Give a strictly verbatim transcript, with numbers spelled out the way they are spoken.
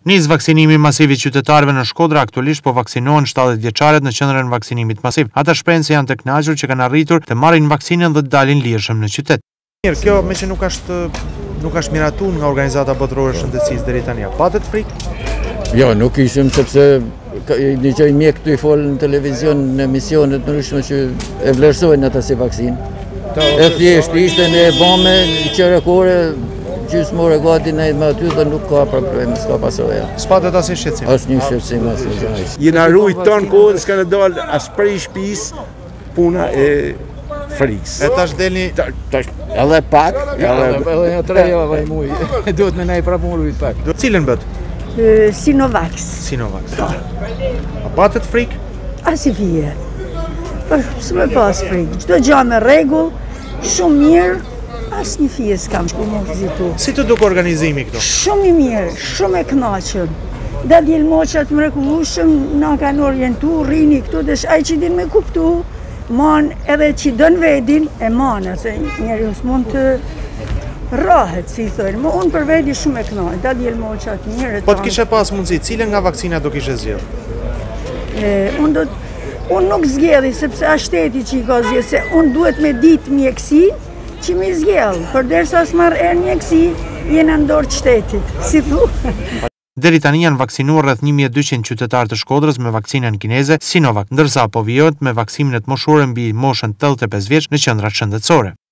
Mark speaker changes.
Speaker 1: Nis vaksinimi masiv i qytetarëve në Shkodra, aktualisht po vaksinohen shtatëdhjetë vjeçarët në qendrën e vaksinimit masiv. Ata shprehen se janë të kënaqur që kanë arritur të marrin vaksinën dhe të dalin lirshëm në qytet.
Speaker 2: Mirë, kjo me që nuk është nuk është miratuar nga Organizata Botërore e Shëndetësisë deri tani. Patët frikë?
Speaker 3: Jo, nuk ishim sepse dëgjoj mjek këtu i folën në televizion në emisione të ndryshme që e vlerësojnë ata si vaksinë. E thjesht ishte në bomë qerekore gjysmore gati në me aty dhe nuk ka problem, s'ka pasoja.
Speaker 2: S'patet as shqetësim.
Speaker 3: As një shqetësim as një.
Speaker 4: Jena rujt ton kohën s'ka në dalë as prej shtëpisë puna e frikës.
Speaker 2: E tash delni
Speaker 3: tash edhe pak, edhe edhe tre javë muj. Duhet më nai prapë rujt pak.
Speaker 2: Cilën bët?
Speaker 5: Sinovac.
Speaker 2: Sinovac. A patët frikë?
Speaker 5: As i vije. Po s'më pas frikë. Çdo gjë me rregull, shumë mirë. As një fije s'kam shku më vizitu.
Speaker 2: Si të duk organizimi këtu?
Speaker 5: Shumë i mirë, shumë e kënaqëm. Da djelë moqat mrekullueshëm na kanë orientu, rrini këtu dhe ai që din me kuptu, man edhe që dën vedin e manë, se njeri s'mund të rrahet, si thënë. Më unë për vedi shumë e kënaqë, da djelë moqat mirë.
Speaker 2: Po të kishe pas mundësi, cilën nga vaksina do kishe zgjedh?
Speaker 5: Unë do unë nuk zgjedhi, sepse a shteti që i ka zgjedh, se unë duhet me ditë mjeksi që mi zgjell, për derisa s'marrë erë mjeksi, jena në dorë shtetit, si thu.
Speaker 1: Deri tani janë vaksinuar rreth një mijë e dyqind qytetarë të Shkodrës me vaksinën kineze Sinovac, ndërsa po vijohet me vaksimet moshore mbi moshën tetëdhjetë e pesë vjeç në qendrat shëndetësore.